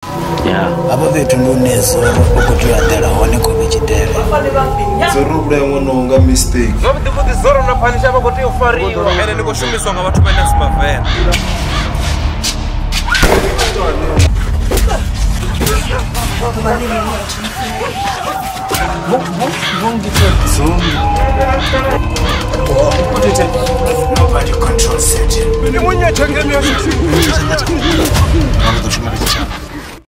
abo bethu ndonezo ukuthi uyadela wona ngoba ichidele zoro kula ngononga mistake ngoba ndifuthi zoro naphanisha abakuthi ufariwa ene nikushumiswa ngabantu benasimavela nobody controls it.